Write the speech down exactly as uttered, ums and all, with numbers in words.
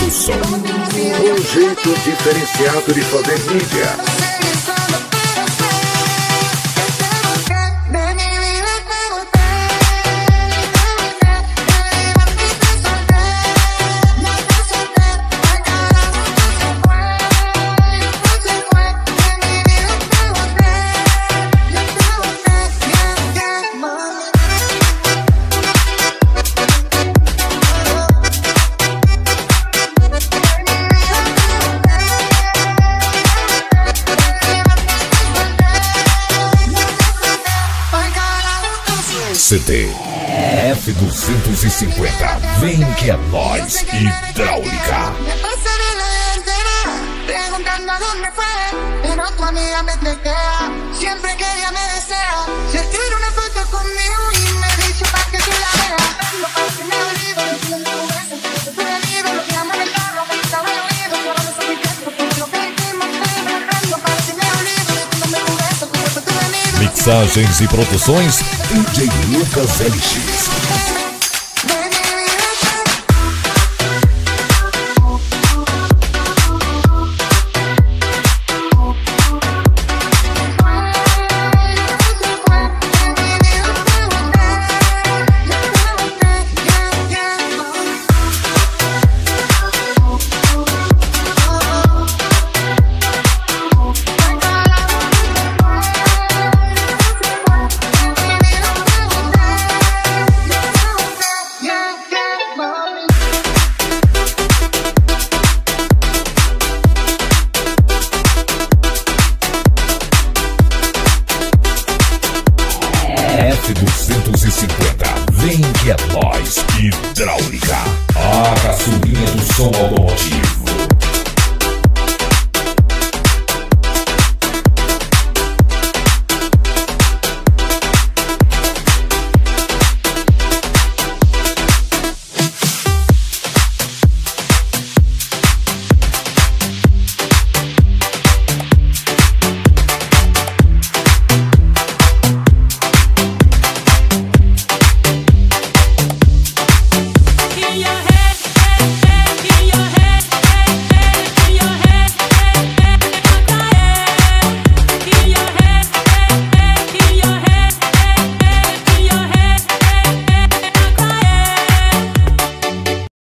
do som. Um jeito diferenciado de fazer mídia. C D F duzentos e cinquenta, vem que é nóis, Hidráulica. Mixagens e produções D J Lucas L X. F duzentos e cinquenta, vem que é nóis, Hidráulica, a gasolina do som automotivo.